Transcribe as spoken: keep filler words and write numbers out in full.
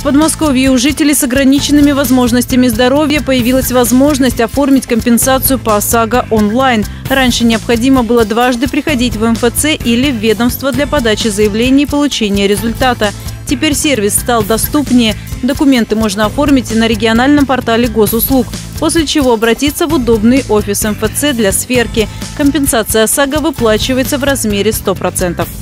В Подмосковье у жителей с ограниченными возможностями здоровья появилась возможность оформить компенсацию по ОСАГО онлайн. Раньше необходимо было дважды приходить в эм эф цэ или в ведомство для подачи заявлений и получения результата. Теперь сервис стал доступнее. Документы можно оформить и на региональном портале госуслуг, после чего обратиться в удобный офис эм эф цэ для сверки. Компенсация ОСАГО выплачивается в размере ста процентов.